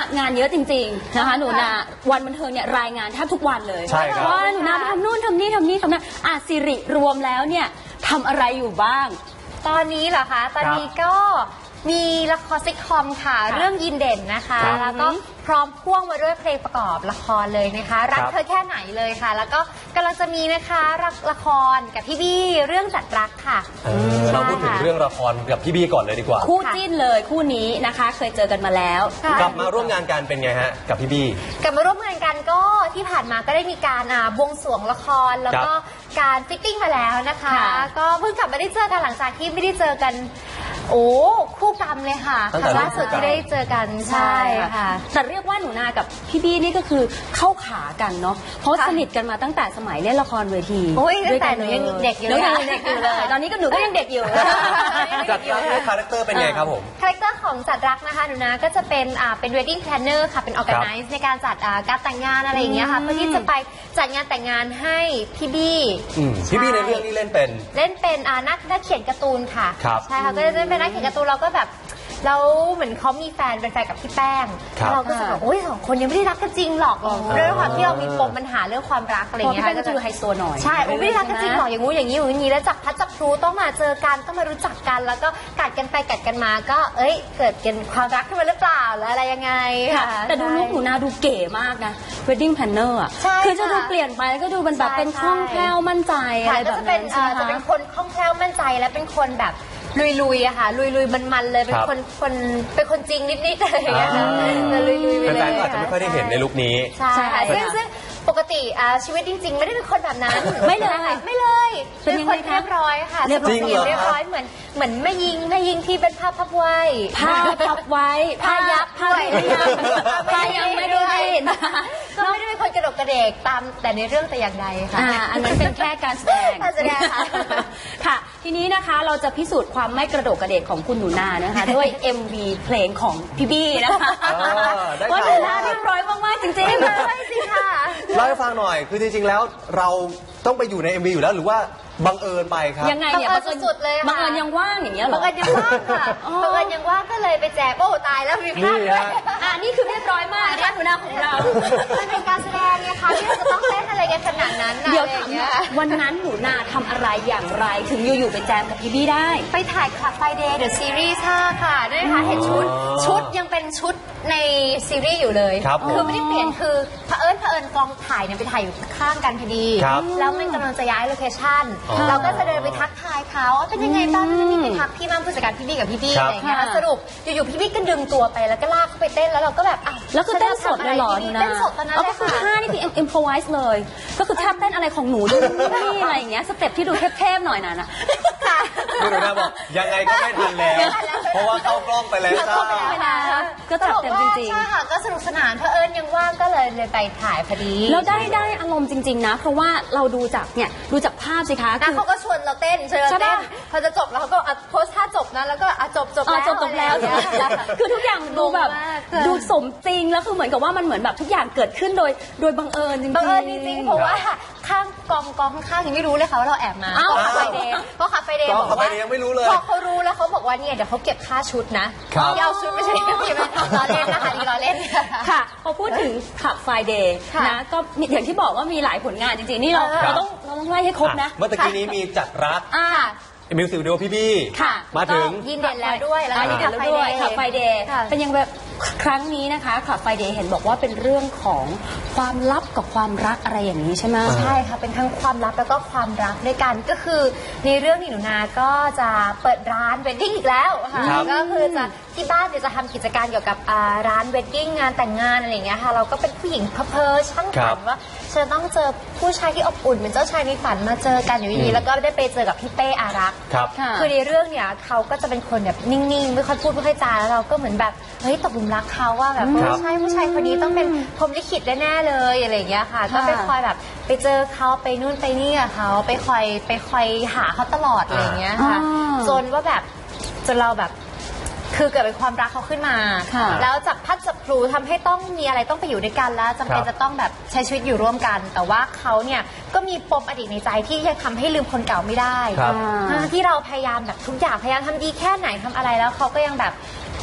งานเยอะจริงๆนะคะหนูนาวันบันเทิงเนี่ยรายงานแทบทุกวันเลยว่าหนูนาไปทำนู่นทำนี่ทำนั่นสิริรวมแล้วเนี่ยทำอะไรอยู่บ้างตอนนี้เหรอคะตอนนี้ก็มีละครซิทคอมค่ะเรื่องยินเด่นนะคะแล้วก็พร้อมพ่วงมาด้วยเพลงประกอบละครเลยนะคะรักเธอแค่ไหนเลยค่ะแล้วก็กำลังจะมีนะคะละครกับพี่บี้เรื่องจัดรักค่ะเราพูดถึงเรื่องละครกับพี่บี้ก่อนเลยดีกว่าคู่จิ้นเลยคู่นี้นะคะเคยเจอกันมาแล้วกลับมาร่วมงานกันเป็นไงฮะกับพี่บี้กลับมาร่วมงานกันก็ที่ผ่านมาก็ได้มีการบวงสรวงละครแล้วก็การฟิตติ้งมาแล้วนะคะก็เพิ่งกลับมาได้เจอกันหลังจากที่ไม่ได้เจอกันคู่กรรมเลยค่ะล่าสุดที่ได้เจอกันใช่ค่ะแต่เรียกว่าหนูนากับพี่บี้นี่ก็คือเข้าขากันเนาะเพราะสนิทกันมาตั้งแต่สมัยเล่นละครเวทีตั้งแต่หนูยังเด็กอยู่เลยตอนนี้ก็หนูก็ยังเด็กอยู่จัดรักในคาแรคเตอร์เป็นไงครับผมคาแรคเตอร์ของจัดรักนะคะหนูนาก็จะเป็นwedding planner ค่ะเป็น organize ในการจัดการแต่งงานอะไรอย่างเงี้ยค่ะเพื่อที่จะไปจัดงานแต่งงานให้พี่บี้ในเรื่องนี้เล่นเป็นนักเขียนการ์ตูนค่ะใช่ค่ะก็จะเป็นนักเขียนการ์ตูนเราก็แบบเราเหมือนเขามีเป็นแฟนกับพี่แป้งเราก็จะแบบสองคนยังไม่ได้รักกันจริงหรอกด้วยความที่เรามีปมปัญหาเรื่องความรักอะไรอย่างเงี้ยก็จะดูไฮโซหน่อยใช่ไม่ได้รักกันจริงหรอกอย่างงู้อย่างนี้แล้วจับพัดจับพลูต้องมาเจอกันต้องมารู้จักกันแล้วก็กัดกันไปกัดกันมาก็เกิดเป็นความรักขึ้นมาหรือเปล่าแล้วอะไรยังไงค่ะแต่ดูลูกหนูนาดูเก๋มากนะ wedding planner อ่ะคือจะดูเปลี่ยนไปแล้วก็ดูมันแบบเป็นคล่องแคล่วมั่นใจอะไรแบบนั้นจะเป็นคนคล่องแคล่วมั่นใจและเป็นคนแบบลุยอะค่ะลุยมันเลยเป็นคนจริงนิดๆอะไรอย่างเงี้ยลุยๆแฟนๆอาจจะไม่ค่อยได้เห็นในลุคนี้ใช่ค่ะซึ่งปกติชีวิตจริงๆไม่ได้เป็นคนแบบนั้นไม่เลยเป็นคนเรียบร้อยค่ะเรียบร้อยเหมือนแม่ยิงที่เป็นภาพไว้ผ้ายับไม่ได้ก็ไม่ได้เป็นคนกระดกกระเดกตามแต่ในเรื่องแต่อย่างใดค่ะอันนั้นเป็นแค่การแสดงค่ะทีนี้นะคะเราจะพิสูจน์ความไม่กระโดดกระเดกของคุณหนูนานะคะด้วย MV เพลงของพี่บี้นะคะว่าหนูนาเรียบร้อยมากๆจริงๆเลยสิค่ะเล่าให้ฟังหน่อยคือจริงๆแล้วเราต้องไปอยู่ใน MV อยู่แล้วหรือว่าบังเอิญไปครับยังไงเนี่ยสุดๆเลยบังเอิญยังว่างอย่างเงี้ยหรอบังเอิญยังว่างค่ะบังเอิญยังว่างก็เลยไปแจกตายแล้วมีพลาดนี่คือเรียบร้อยมากนะหนูนาของเรามันเป็นการแสดงไงคะที่เราจะต้องเล่นอะไรกันขนาดนั้นเดี๋ยววันนั้นหนูนาทำอะไรอย่างไรถึงอยู่ๆไปแจมกับพี่บี้ได้ไปถ่ายClub Friday The Series ค่ะด้วยนะคะเห็นชุดยังเป็นชุดในซีรีส์อยู่เลยคือไม่ได้เปลี่ยนคือเผอิญกองถ่ายเนี่ยไปถ่ายอยู่ข้างกันพอดีแล้วมันกำลังจะย้ายโลเคชั่นเราก็จะเดินไปทักทายเขาเป็นยังไงบ้างนี่ไปทักพี่มั่งผู้จัดการพี่บี้กับพี่บี้อะไรอย่างเงี้ยสรุปอยู่ๆพี่บี้ก็ดึงตัวไปแล้วก็ลากเขาไปเต้นแล้วเราก็แบบแล้วคือเต้นสดเลยหรอเต้นสดตอนนั้นเลยค่ะท่านี่คือ improvise เลยก็คือท่าเต้นอะไรของหนูดูนี่อะไรอย่างเงี้ยสเต็ปที่ดูเทพๆหน่อยน่ะคุณหนูนาบอกยังไงก็ไม่ทันแล้วเพราะว่าเข้ากล้องไปแล้วก็จัดเต็มจริงๆใช่ค่ะก็สนุกสนานเผอิญยังว่างก็เลยไปถ่ายพอดีแล้วได้อารมณ์จริงๆนะเพราะว่าเราดูจากภาพสิคะเขาก็ชวนเราเต้นพอจะจบแล้วเขาก็โพสท่าจบนะแล้วก็จบแล้วคือทุกอย่างดูแบบดูสมจริงแล้วคือเหมือนกับว่ามันเหมือนแบบทุกอย่างเกิดขึ้นโดยบังเอิญจริงๆเพราะว่าข้างกองข้างๆยังไม่รู้เลยค่ะว่าเราแอบมาเพราะคาเฟ่เดย์บอกว่ายังไม่รู้เลยพอเขารู้แล้วเขาบอกว่าเนี่ยเดี๋ยวเขาเก็บค่าชุดนะที่เอาชุดไม่ใช่เก็บล้อเล่นนะคะล้อเล่นค่ะพอพูดถึงขับ Friday นะก็อย่างที่บอกว่ามีหลายผลงานจริงๆนี่เราต้องไล่ให้ครบนะเมื่อกี้นี้มีจัดรักมิวสิกวิดีโอพี่บี้มาถึงยินเด่นแล้วด้วยแล้วก็ขับไฟเดย์เป็นยังแบบครั้งนี้นะคะขับไฟเดย์เห็นบอกว่าเป็นเรื่องของความลับกับความรักอะไรอย่างนี้ใช่ไหมใช่ค่ะเป็นทั้งความลับแล้วก็ความรักด้วยกันก็คือในเรื่องนี้หนูนาก็จะเปิดร้านเวดดิ้งอีกแล้วค่ะก็คือจะที่บ้านจะทำกิจการเกี่ยวกับร้านเวดดิ้งงานแต่งงานอะไรอย่างเงี้ยค่ะเราก็เป็นผู้หญิงเพ้อช่างฝันว่าจะต้องเจอผู้ชายที่อบอุ่นเป็นเจ้าชายในฝันมาเจอกันอยู่ดีแล้วก็ได้ไปเจอกับพี่เป้อารักษ์คือในเรื่องเนี้ยเขาก็จะเป็นคนแบบนิ่งๆไม่ค่อยพูดไม่ค่อยจาแล้วเราก็เหมือนแบบเฮ้ยตกหลุมรักเขาว่าแบบผู้ชายคนนี้ต้องเป็นพรหมลิขิตแน่ๆเลยอะไรอย่างเงี้ยค่ะก็ไปคอยแบบไปเจอเขาไปนู่นไปนี่กับเขาไปคอยหาเขาตลอดอะไรอย่างเงี้ยค่ะจนว่าแบบจนเราแบบคือเกิดเป็นความรักเขาขึ้นมาแล้วจับพัดจับพลูทำให้ต้องมีอะไรต้องไปอยู่ด้วยกันแล้วจำเป็นจะต้องแบบใช้ชีวิตอยู่ร่วมกันแต่ว่าเขาเนี่ยก็มีปมอดีตในใจที่ยังทำให้ลืมคนเก่าไม่ได้ที่เราพยายามแบบทุกอย่างพยายามทำดีแค่ไหนทำอะไรแล้วเขาก็ยังแบบ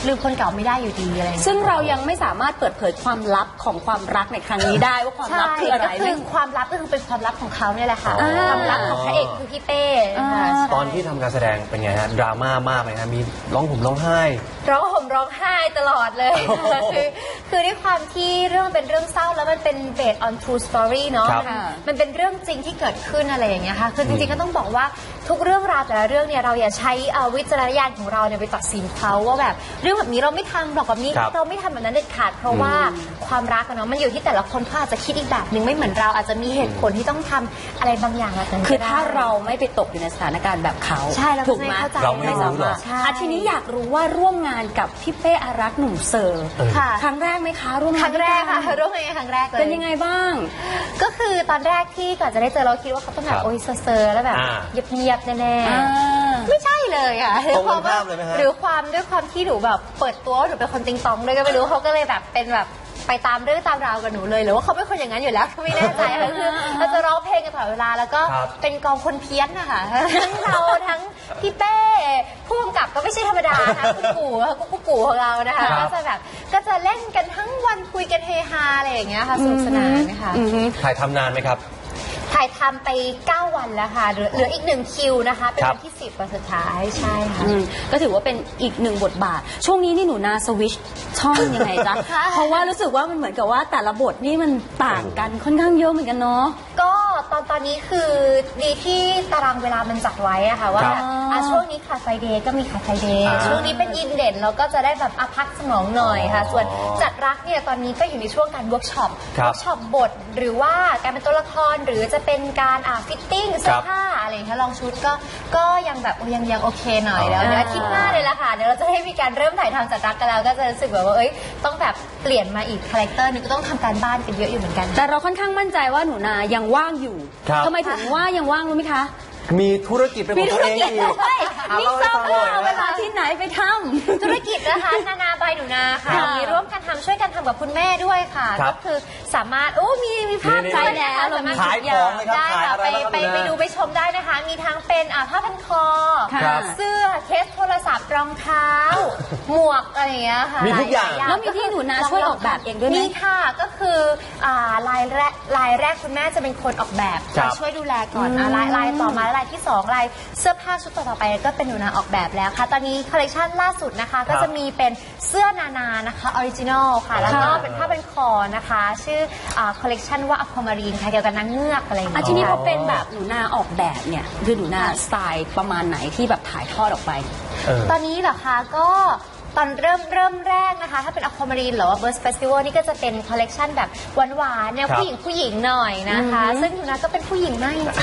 ลืมคนเก่าไม่ได้อยู่ดีอะไรอย่างเงี้ยซึ่งเรายังไม่สามารถเปิดเผยความลับของความรักในครั้งนี้ได้ว่าความลับคืออะไรก็คือความลับก็คือเป็นความลับของเขาเนี่ยแหละค่ะความลับของพระเอกคือพี่เป้ค่ะตอนที่ทำการแสดงเป็นไงฮะดราม่ามากไหมฮะมีร้องห่มร้องไห้ร้องห่มร้องไห้ตลอดเลยค่ะคือด้วยความที่เรื่องเป็นเรื่องเศร้าแล้วมันเป็น based on true story เนาะครับมันเป็นเรื่องจริงที่เกิดขึ้นอะไรอย่างเงี้ยค่ะคือจริงๆก็ต้องบอกว่าทุกเรื่องราวแต่ละเรื่องเนี่ยเราอย่าใช้วิจารณญาณของเราเนี่ยไปตัดสินเขาว่าแบบเรื่องแบบนี้เราไม่ทำหรอกแบบนี้ครับเราไม่ทำแบบนั้นเด็ดขาดเพราะว่าความรักอะเนาะมันอยู่ที่แต่ละคนเขาอาจจะคิดอีกแบบหนึ่งไม่เหมือนเราอาจจะมีเหตุผลที่ต้องทำอะไรบางอย่างแบบนั้นคือก็ได้ถ้าเราไม่ไปตกอยู่ในสถานการณ์แบบเขาใช่เราก็ถูกไหมไม่เข้าใจเราไม่รู้หรอกใช่ทีนี้อยากรู้ว่าร่วมงานกับพี่เป้อารักษ์หนุ่มเซอร์ค่ะครั้งแรกไหมคะร่วมคงานรั้งแรกค่ะด้วยร่วมงานครั้งแรกเลยเป็นยังไงบ้างก็คือตอนแรกที่ก่อนจะได้เจอเราคิดว่าเขาต้องแบครับ บโอ้ยเซอร์ๆแล้วแบบอ่าเงียบๆแน่อ่าๆไม่ใช่เลยค่ะตรงกันข้ามเลยไหมฮะหรือความด้วยความที่หนูแบบเปิดตัวว่าหนูเป็นคนติงตองด้วยก็ไม่รู้เขาก็เลยแบบเป็นแบบไปตามเรื่องตามราวกับหนูเลยหรือว่าเขาเป็นคนอย่างนั้นอยู่แล้วก็ไม่แน่ใจค่ะคือเราจะร้องเพลงกันตลอดเวลาแล้วก็ครับเป็นกองคนเพี้ยนนะคะทั้งเราทั้งพี่เป้ผู้กำกับก็ไม่ใช่ธรรมดาค่ะคุณปู่ค่ะคุณปู่ของเรานะคะครับก็จะแบบก็จะเล่นกันทั้งวันคุยกันเฮฮาอะไรอย่างเงี้ยค่ะสนุกสนานนะคะถ่ายทำนานไหมครับถ่ายทำไป 9 วันแล้วค่ะเหลืออีก1คิวนะคะ เป็นครับวันที่ 10 วันสุดท้ายใช่ค่ะก็ถือว่าเป็นอีกหนึ่งบทบาท ช่วงนี้นี่หนูนาสวิชช่องยังไงจ๊ะค่ะเพราะว่ารู้สึกว่ามันเหมือนกับว่าแต่ละบทนี่มันต่างกันค่อนข้างเยอะเหมือนกันเนาะก็ตอนนี้คือดีที่ตารางเวลามันจัดไว้อะค่ะว่าครับแบบช่วงนี้ขาดไฟเดย์ก็มีขาดไฟเดย์อ่าช่วงนี้เป็นยินเด่นเราก็จะได้แบบพักสมองหน่อยค่ะอ๋อส่วนจัดรักเนี่ยตอนนี้ก็อยู่ในช่วงการเวิร์กช็อปครับเวิร์กช็อปบทหรือว่าการเป็นตัวละครหรือจะเป็นการฟิตติ้งเสื้อผ้าอะไรอย่างเงี้ยลองชุดก็ยังแบบยังโอเคหน่อยแล้วเดี๋ยวอาทิตย์หน้าเลยละค่ะเดี๋ยวเราจะให้มีการเริ่มถ่ายทำจัดรักกันแล้วก็จะรู้สึกแบบว่าต้องแบบเปลี่ยนมาอีกคาแรคเตอร์นึงก็ต้องทำการบ้านกันเยอะอยู่เหมือนกันแต่เราค่อนข้างมั่นใจว่าหนูนายังว่างอยู่ครับทำไมถึงว่ายังว่างรู้ไหมคะมีธุรกิจเป็นของตัวเองอีกด้วยนี่เล่าทให้ราบฟังหน่ว่าอยเอาเวนะลาที่ไหนไปทำธุรกิจนะคะนานาบายหนูนาค่ะค่ะมีร่วมกันทำช่วยกันทำกับคุณแม่ด้วยค่ะครับก็คือสามารถมีภาพนี่ใช่ๆแล้วสามารถขายของเลยครับได้ขายค่ะอะไรบ้างครับไปคุณแม่ดูไปชมได้นะคะ มีทั้งเป็นผ้าพันคอครับเสื้อเคสโทรศัพท์รองเท้า หมวกอะไรอย่างเงี้ยค่ะมีทุกอย่างหลแล้วมีที่หนูนาช่วยออกแบบเองด้วยไหมมีค่ะก็คือลายแรกคุณแม่จะเป็นคนออกแบบครับช่วยดูแลก่อนลายต่อมาลายที่สองลายเสื้อผ้าชุดต่อไปก็เป็นหนูนาออกแบบแล้วค่ะตอนนี้คอลเลคชันล่าสุดนะคะก็จะมีเป็นเสื้อนานานะคะออริจินอลค่ะแล้วก็เป็นผ้าเป็นคอนะคะชื่อคอลเลคชันว่าอความารีนค่ะเกี่ยวกับนางเงือกอะไรอย่างอ่ะเงี้ยทีนี้พอเป็นแบบหนูนาออกแบบเนี่ยคือหนูนาสไตล์ประมาณไหนที่แบบถ่ายทอดออกไปตอนนี้เหรอคะก็ตอนเริ่มแรกนะคะถ้าเป็นอความารีนหรือว่าเบิร์สเฟสติวัลนี่ก็จะเป็นคอลเลกชันแบบหวานๆแนวครับผู้หญิงหน่อยนะคะ ซึ่งหนูนาก็เป็นผู้หญิงมากจริง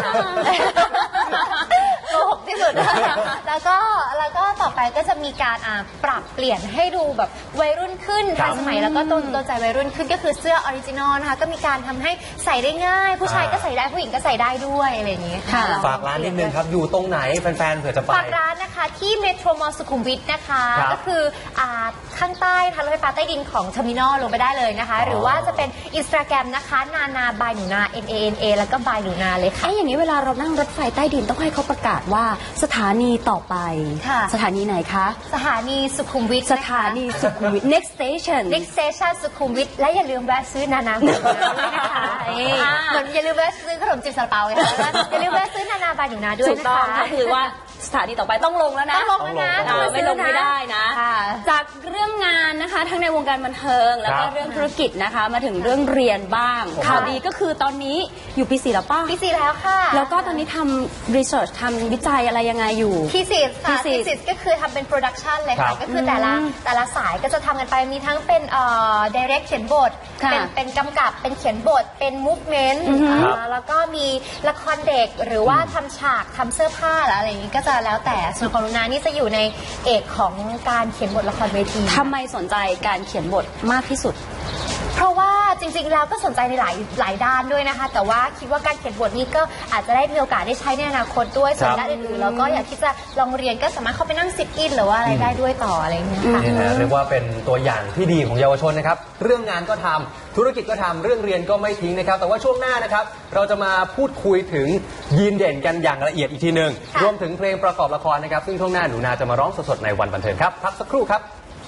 ๆโกหกที่สุดแล้วก็ต่อไปก็จะมีการปรับเปลี่ยนให้ดูแบบวัยรุ่นขึ้นทันสมัยแล้วก็โดนใจวัยรุ่นขึ้นก็คือเสื้อออริจินอลนะคะก็มีการทำให้ใส่ได้ง่าย ผู้ชายก็ใส่ได้ผู้หญิงก็ใส่ได้ด้วยอะไรอย่างนี้ค่ะฝากร้านนิดนึงครับ อยู่ตรงไหนแฟนๆเผื่อจะไปฝากร้านนะคะที่เมโทรมอลสุขุมวิทนะคะครับก็คือข้างใต้ทางรถไฟฟ้าใต้ดินของเทอร์มินอลลงไปได้เลยนะคะ หรือว่าจะเป็นอินสตาแกรมนะคะนาบายหนูนา NANA แล้วก็บายหนูนาเลยค่ะไอ้อย่างนี้เวลาเรานั่งรถไฟใต้ดินต้องให้เขาประกาศว่าสถานีต่อไปค่ะสถานีไหนคะสถานีสุขุมวิทสถานีสุขุมวิท next station next station สุขุมวิทและอย่าลืมแวะซื้อนานาด้วยนะคะเหมือนอย่าลืมแวะซื้อขนมจีบซาลาเปาเลยค่ะอย่าลืมแวะซื้อนานาบายหนูนาด้วยถูกนะต้องคะก็คือว่าสถานีต่อไปต้องลงแล้วนะต้องลงแล้วนะไม่ลงไม่ได้นะค่ะจากเรื่องงานนะคะทั้งในวงการบันเทิงแล้วก็ครับเรื่องธุรกิจนะคะมาถึงเรื่องเรียนบ้างข่าวดีก็คือตอนนี้อยู่ปี 4แล้วป่ะพี่ซีแล้วค่ะแล้วก็ตอนนี้ทำรีเสิร์ชทำวิจัยอะไรยังไงอยู่ทีสิสค่ะทีทีสิสิสสก็คือทำเป็นโปรดักชันเลยครัค่ะบก็คือแต่ละสายก็จะทำกันไปมีทั้งเป็นdirect เขียนบทค่ะเป็นกำกับเป็นเขียนบทเป็น movement ครับแล้วก็มีละครเด็กหรือว่าทำฉากทำเสื้อผ้าหรืออะไรอย่างนี้ก็จะแล้วแต่ส่วนของลุนานี่จะอยู่ในเอกของการเขียนบทละครเวทีทำไมสนใจการเขียนบทมากที่สุดเพราะว่าจริงๆแล้วก็สนใจในหลายด้านด้วยนะคะ แต่ว่าคิดว่าการเขียนบทนี้ก็อาจจะได้มีโอกาสได้ใช้ในอนาคตด้วยส่วนด้านอื่นๆเราก็อยากที่จะลองเรียนก็สามารถเข้าไปนั่งซิทอินหรือว่าอะไรได้ด้วยต่ออะไรอย่างเงี้ยค่ะนี่นะเรียกว่าเป็นตัวอย่างที่ดีของเยาวชนนะครับ เรื่องงานก็ทำธุรกิจก็ทำเรื่องเรียนก็ไม่ทิ้งนะครับ แต่ว่าช่วงหน้านะครับ เราจะมาพูดคุยถึงยีนเด่นกันอย่างละเอียดอีกทีหนึ่งค่ะรวมถึงเพลงประกอบละครนะครับ ซึ่งช่วงหน้าหนูนาจะมาร้องสดๆในวันบันเทิงครับพักสักครู่ครับ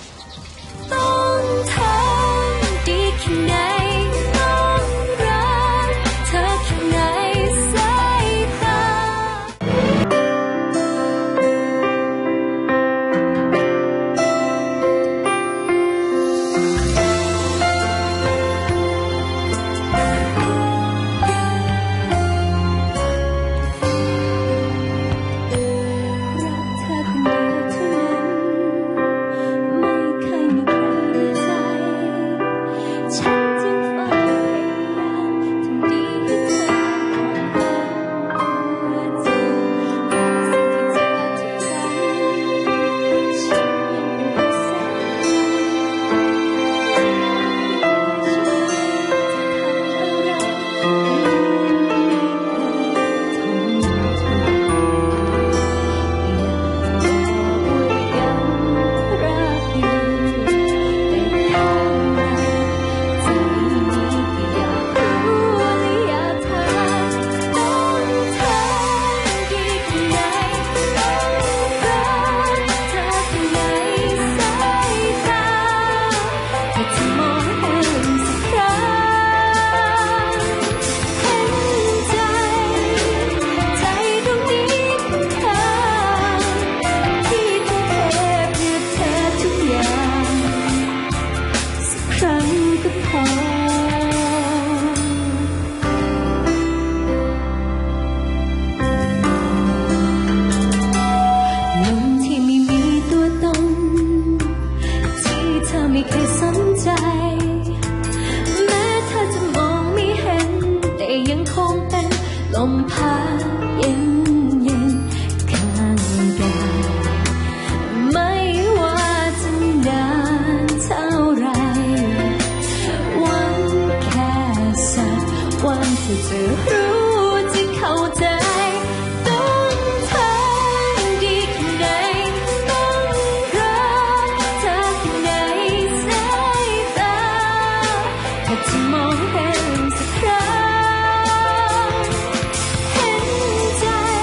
ไม่เคยสนใจแม้เธอจะมองไม่เห็นแต่ยังคงเป็นลมพัดเย็นเย็นข้างกายไม่ว่าจะนานเท่าไรหวังแค่สักวันที่จะรู้จะเข้าใจต้องทำดีแค่ไหนต้องรักเธอแค่ไหนสายตาถ้าจะมองเห็นสักครั้งเห็นใจ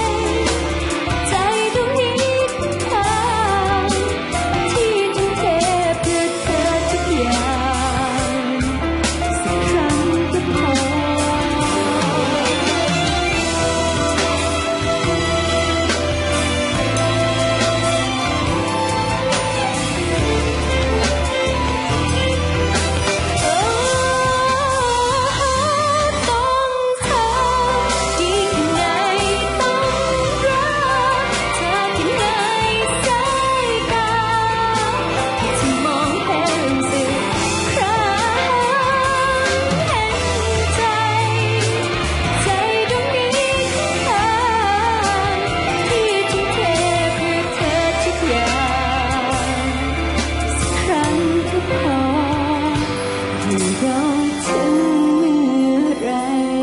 ตรงนี้ของเธอที่ทุ่มเทเพื่อเธอทุกอย่างสักครั้งก็พอ ต้องทำดีแค่ไหนต้องรักเธอแค่ไหนสายตาที่จะมองเห็นสักครั้งเห็นใจตรงนี้ของเธอที่ทุ่มเทเพื่อเธอทุกอย่างสักครั้งก็พอ ให้รอถึงเมื่อไร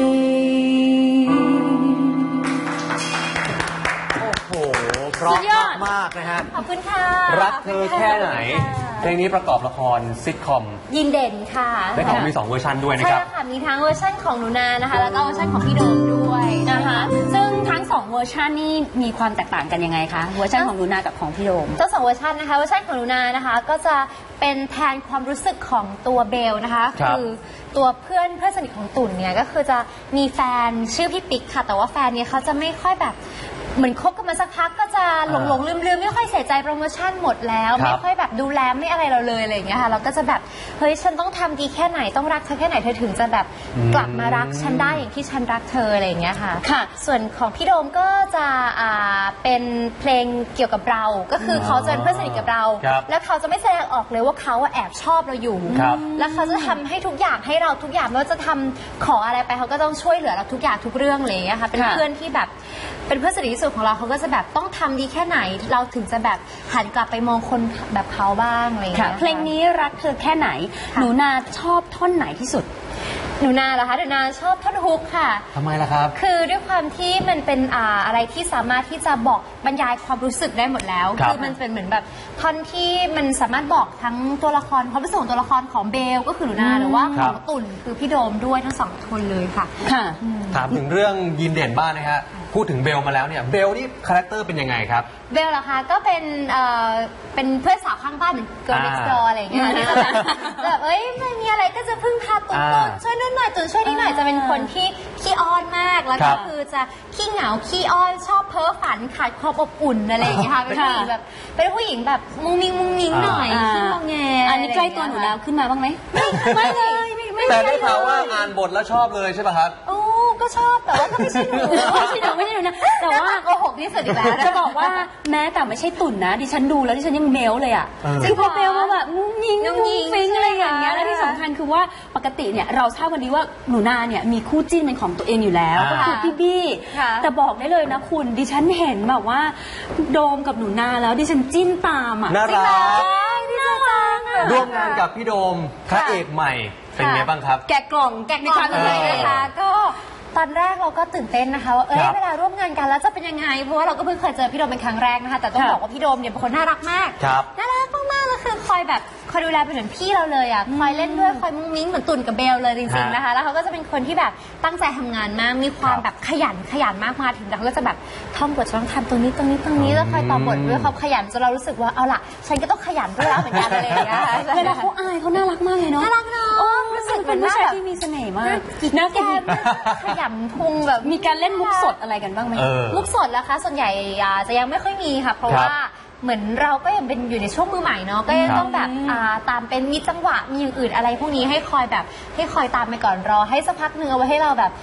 โอ้โหเพราะมากๆนะฮะขอบคุณค่ะรักเธอแค่ไหนเพลงนี้ประกอบละครซิทคอมยินเด่นค่ะได้ข่าวมี2เวอร์ชันด้วยนะใช่ครับแล้วค่ะมีทั้งเวอร์ชันของหนูนานะคะ แล้วก็เวอร์ชันของพี่โดมด้วยนะคะซึ่งทั้ง2เวอร์ชันนี่มีความแตกต่างกันยังไงคะเวอร์ชันของหนูนากับของพี่โดมทั้งสองเวอร์ชันนะคะเวอร์ชันของหนูนานะคะ ก็จะเป็นแทนความรู้สึกของตัวเบลนะคะครับอตัวเพื่อนสนิทของตุ่นเนี่ยก็คือจะมีแฟนชื่อพี่ปิ๊กค่ะ แต่ว่าแฟนเนี่ยเขาจะไม่ค่อยแบบเหมือนคบกันมาสักพักก็จะหลงลืมไม่ค่อยใส่ใจโปรโมชั่นหมดแล้วครับไม่ค่อยแบบดูแลไม่อะไรเราเลยอะไรอย่างเงี้ยค่ะเราก็จะแบบเฮ้ยฉันต้องทำดีแค่ไหนต้องรักเธอแค่ไหนเธอถึงจะแบบกลับมารักฉันได้อย่างที่ฉันรักเธออะไรอย่างเงี้ยค่ะค่ะส่วนของพี่โดมก็จะเป็นเพลงเกี่ยวกับเราก็คือเขาจะเป็นเพื่อนสนิทกับเราครับแล้วเขาจะไม่แสดงออกเลยว่าเขาแอบชอบเราอยู่ครับแล้วเขาจะทำให้ทุกอย่างให้เราทุกอย่างไม่ว่าจะทำขออะไรไปเขาก็ต้องช่วยเหลือเราทุกอย่างทุกเรื่องเลยอะค่ะเป็นค่ะเพื่อนที่แบบเป็นเพื่อนสนิทที่สุดของเราเขาก็จะแบบต้องทำดีแค่ไหน เราถึงจะแบบหันกลับไปมองคนแบบเขาบ้างอะไรอย่างค่ะเงี้ยเพลงนี้รักเธอแค่ไหน หนูนาชอบท่อนไหนที่สุดหนูนาเหรอคะหนูนาชอบท่อนฮุกค่ะทำไมล่ะครับคือด้วยความที่มันเป็นอะไรที่สามารถที่จะบอกบรรยายความรู้สึกได้หมดแล้วครับมันเป็นเหมือนแบบท่อนที่มันสามารถบอกทั้งตัวละครความรู้สึกของตัวละครของเบลก็คือหนูนาหรือว่าคขรัอบ งตุ่นคือพี่โดมด้วยทั้งสองคนเลยค่ะค่ะถามถึงเรื่องยินเด่นบ้างนะฮะพูดถึงเบลมาแล้วเนี่ยเบลนี่คาแรคเตอร์เป็นยังไงครับเบลเหรอคะก็เป็นเพื่อนสาวข้างบ้านเหมือน girl next door อะไรอย่างเงี้ยนะแบบเอ้ยไม่มีอะไรก็จะพึ่งพาตุ่นช่วยนู่นหน่อยตุ่นช่วยนี่หน่อยจะเป็นคนที่ขี้อ้อนมากแล้วก็คือจะขี้เหงาขี้อ้อนชอบเพ้อฝันขาดความอบอุ่นอะไรอย่างเงี้ยค่ะเป็นผู้หญิงแบบเป็นผู้หญิงแบบมุ้งมิ้งหน่อยขี้งอแงอันนี้ใกล้ตัวหนูแล้วขึ้นมาบ้างไหมไม่เลยไม่แต่ได้ข่าวว่าอ่านบทแล้วชอบเลยใช่ป่ะครับโอ้ก็ชอบแต่ว่าก็ไม่ใช่หนูไม่ใช่หนูไม่ใช่หนูนะแต่ว่าโกหกที่สุดอีกแล้วจะบอกว่าแม้แต่ไม่ใช่ตุ่นนะดิฉันดูแล้วดิฉันยังเมลเลยอ่ะเออคือพอเมลมาแบบงุ้งยิงงุ้งุ้งยิงงฟิงอะไรอย่างเงี้ยใช่ไหมแล้วที่สำคัญคือว่าปกติเนี่ยเราทราบกันดีว่าหนูนาเนี่ยมีคู่จิ้นเป็นของตัวเองอยู่แล้วก็คือพี่บี้ค่ะแต่บอกได้เลยนะคุณดิฉันเห็นแบบว่าโดมกับหนูนาแล้วดิฉันจิ้นตามอ่ะน่ารักน่ารักอะร่วมงานกับพี่โดมพระเอกใหม่เป็นไงบ้างครับแกะกล่องแกะกล่องเลยนะคะก็ตอนแรกเราก็ตื่นเต้นนะคะว่าครับเวลาร่วมงานกันแล้วจะเป็นยังไงเพราะว่าเราก็เพิ่งเคยเจอพี่โดมเป็นครั้งแรกนะคะแต่ต้องบอกว่าพี่โดมเนี่ยเป็นคนน่ารักมากครับน่ารักมากๆก็คือคอยแบบคอยดูแลเป็นเหมือนพี่เราเลยอ่ะคอยเล่นด้วยคอยมุ้งมิ้งเหมือนตุ่นกับเบลเลยจริงๆนะคะแล้วเขาก็จะเป็นคนที่แบบตั้งใจทำงานมากมีความแบบขยันมากมาถึงแล้วเขาก็จะแบบท่องบทจะต้องทำตรงนี้แล้วคอยตอบบทด้วยเขาขยันจนเรารู้สึกว่าเอาล่ะฉันก็ต้องขยันด้วยแล้วเหมือนกันอะไรอย่างเงี้ยเวลาเขาอายเขาน่ารักมากเลยเนาะน่ารักเนาะโอ้รู้สึกเป็นผู้ชายแบบที่มีเสน่ห์มากน่าแกขยำพุงแบบมีการเล่นมุกสดอะไรกันบ้างไหมเออมุกสดแล้วคะส่วนใหญ่จะยังไม่ค่อยมีค่ะ เพราะครับว่าเหมือนเราก็ยังเป็นอยู่ในช่วงมือใหม่เนาะก็ยังต้องแบบตามเป็นมีจังหวะมีอย่างอื่นอะไรพวกนี้ให้คอยแบบให้คอยตามไปก่อนรอให้สักพักหนึ่งเอาไว้ให้เราแบบ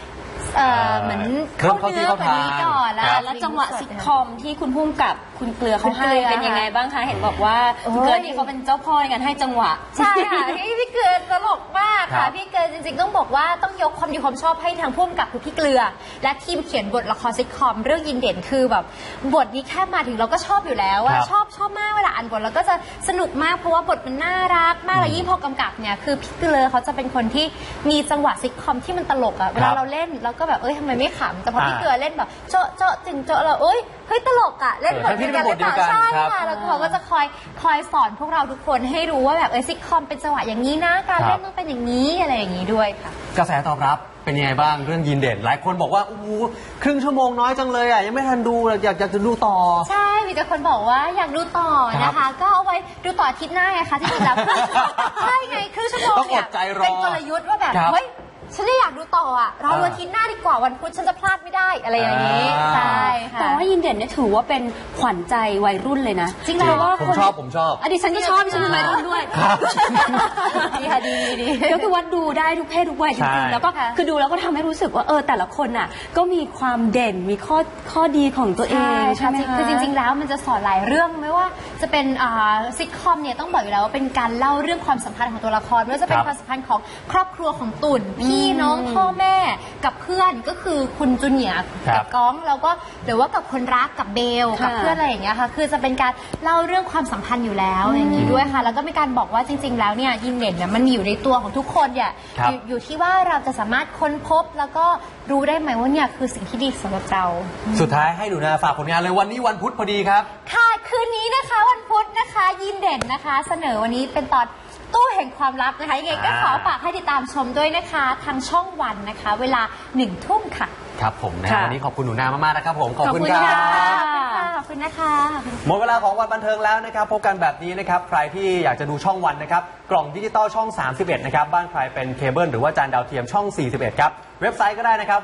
เหมือนเริ่มเข้าที่เข้าทางนี้ก่อนแล้วแล้วจังหวะซิทคอมที่คุณพุ่มกับคุณเกลือเขาให้เป็นยังไงบ้างคะเห็นบอกว่าคุณเกลือนี่เขาเป็นเจ้าพ่อในการให้จังหวะใช่ค่ะพี่เกลือตลกมากครัค่ะบพี่เกลือจริงๆต้องบอกว่าต้องยกความดีความชอบให้ทางผู้กำกับคือพี่เกลือ และทีมเขียนบทละครซิทคอมเรื่องยินเด่นคือแบบบทนี้แค่มาถึงเราก็ชอบอยู่แล้วว่าชอบมากเวลาอ่านบทแล้วก็จะสนุกมากเพราะว่าบทมันน่ารักมากแล้วยิ่งพอกำกับเนี่ยคือพี่เกลือเขาจะเป็นคนที่มีจังหวะซิทคอมที่มันตลกอะเวลาเราเล่นเราก็แบบทำไมไม่ขำแต่พอพี่เกลือเล่นแบบเจาะจึงเจาะเราเฮ้ยตลกอะเล่นบทเดียวกันหรือเปล่าใช่ค่ะแล้วเขาก็จะคอยสอนพวกเราทุกคนให้รู้ว่าแบบซิทคอมเป็นจังหวะอย่างนี้นะการเล่นต้องเป็นอย่างนี้อะไรอย่างนี้ด้วยค่ะกระแสตอบรับเป็นยังไงบ้างเรื่องยินเด่นหลายคนบอกว่าครึ่งชั่วโมงน้อยจังเลยอ่ะยังไม่ทันดูอยากจะดูต่อใช่มีแต่คนบอกว่าอยากดูต่อนะคะก็เอาไว้ดูต่ออาทิตย์หน้าไงคะที่จริงแล้วใช่ไงครึ่งชั่วโมงเนี่ยเป็นกลยุทธ์ว่าแบบเฮ้ยฉันจะอยากดูต่ออ่ะเราอาทิตย์หน้าดีกว่าวันพุธฉันจะพลาดไม่ได้อะไรอย่างนี้ใช่ค่ะแต่ว่ายินเด่นเนี่ยถือว่าเป็นขวัญใจวัยรุ่นเลยนะจริงเหรอว่าผมชอบดิฉันก็ชอบดิฉันเป็นวัยรุ่นด้วยดีค่ะดีก็คือว่าดูได้ทุกเพศทุกวัยจริงๆแล้วก็คือดูแล้วก็ทำให้รู้สึกว่าแต่ละคนอ่ะก็มีความเด่นมีข้อดีของตัวเองใช่ไหมคะคือจริงๆแล้วมันจะสอนหลายเรื่องไม่ว่าจะเป็นซิทคอมเนี่ยต้องบอกอยู่แล้วว่าเป็นการเล่าเรื่องความสัมพันธ์ของตัวละครไม่ว่าจะเป็นความสัมพันธ์ของครอบครัวของตุ่นพี่น้องพ่อแม่กับเพื่อนก็คือคุณจูเนียร์กับก้องแล้วก็หรือว่ากับคนรักกับเบลกับเพื่อนอะไรอย่างเงี้ยค่ะคือจะเป็นการเล่าเรื่องความสัมพันธ์อยู่แล้วอย่างนี้ด้วยค่ะแล้วก็มีการบอกว่าจริงๆแล้วเนี่ยยินเด่นเนี่ยมันมีอยู่ในตัวของทุกคนเนี่ยอยู่ที่ว่าเราจะสามารถค้นพบแล้วก็รู้ได้ไหมว่าเนี่ยคือสิ่งที่ดีสำหรับเราสุดท้ายให้หนูนาฝากผลงานเลยวันนี้วันพุธพอดีครับค่ะคืนนี้นะคะวันพุธนะคะยินเด่นนะคะเสนอวันนี้เป็นตอนตู้แห่งความลับนะคะยังไงก็ขอฝากให้ติดตามชมด้วยนะคะทางช่องวันนะคะเวลา 1 ทุ่มค่ะครับผมนะวันนี้ขอบคุณหนูนามากๆนะครับผมขอบคุณครับขอบคุณนะคะหมดเวลาของวันบันเทิงแล้วนะครับพบกันแบบนี้นะครับใครที่อยากจะดูช่องวันนะครับกล่องดิจิตอลช่อง31นะครับบ้านใครเป็นเคเบิลหรือว่าจานดาวเทียมช่อง41ครับเว็บไซต์ก็ได้นะครับ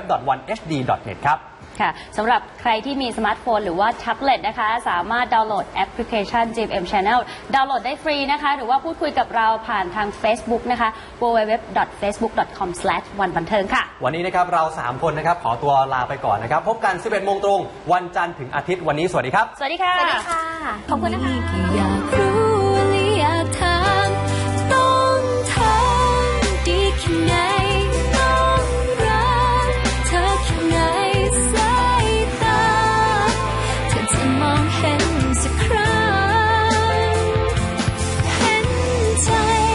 www.1hd.net ครับค่ะสำหรับใครที่มีสมาร์ทโฟนหรือว่าแท็บเล็ตนะคะสามารถดาวน์โหลดแอปพลิเคชัน GMM Channel ดาวน์โหลดได้ฟรีนะคะหรือว่าพูดคุยกับเราผ่านทาง Facebook นะคะ www.facebook.com/wanbanteung ค่ะวันนี้นะครับเรา3คนนะครับขอตัวลาไปก่อนนะครับพบกัน 11 โมงตรงวันจันทร์ถึงอาทิตย์วันนี้สวัสดีครับสวัสดีค่ะสวัสดีค่ะขอบคุณนะคะอยากรู้และอยากถามต้องทำดีแค่ไหนต้องรักเธอแค่ไหนสายตาเธอจะมองเห็นสักครั้งเห็นใจ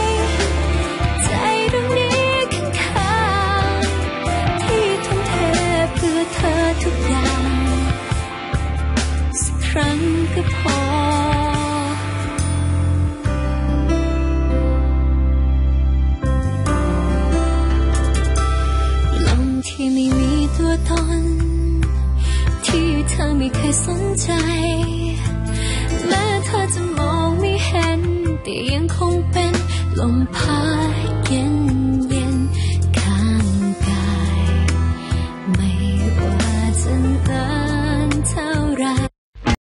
ตรงนี้ข้างๆที่ทุ่มเทเพื่อเธอทุกอย่างสักครั้งก็พอที่ไม่มีตัวตนที่เธอไม่เคยสนใจแม้เธอจะมองไม่เห็นแต่ยังคงเป็นลมพัดเย็น